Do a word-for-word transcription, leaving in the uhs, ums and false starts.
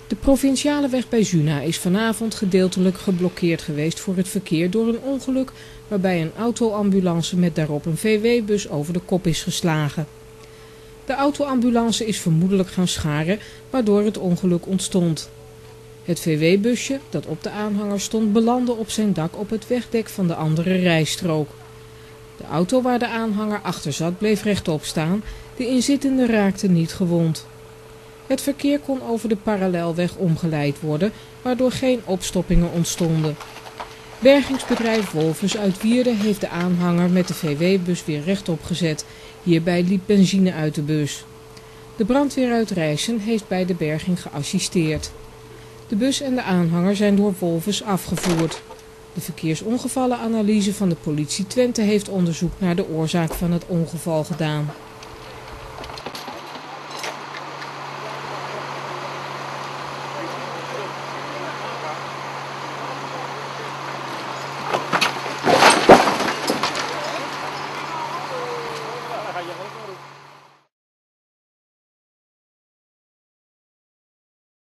De provinciale weg bij Zuna is vanavond gedeeltelijk geblokkeerd geweest voor het verkeer door een ongeluk waarbij een autoambulance met daarop een V W-bus over de kop is geslagen. De autoambulance is vermoedelijk gaan scharen, waardoor het ongeluk ontstond. Het V W-busje, dat op de aanhanger stond, belandde op zijn dak op het wegdek van de andere rijstrook. De auto waar de aanhanger achter zat bleef rechtop staan, de inzittenden raakten niet gewond. Het verkeer kon over de parallelweg omgeleid worden, waardoor geen opstoppingen ontstonden. Bergingsbedrijf Wolvers uit Wierden heeft de aanhanger met de V W-bus weer rechtop gezet. Hierbij liep benzine uit de bus. De brandweer uit Rijssen heeft bij de berging geassisteerd. De bus en de aanhanger zijn door Wolvers afgevoerd. De verkeersongevallenanalyse van de politie Twente heeft onderzoek naar de oorzaak van het ongeval gedaan. Ga je ook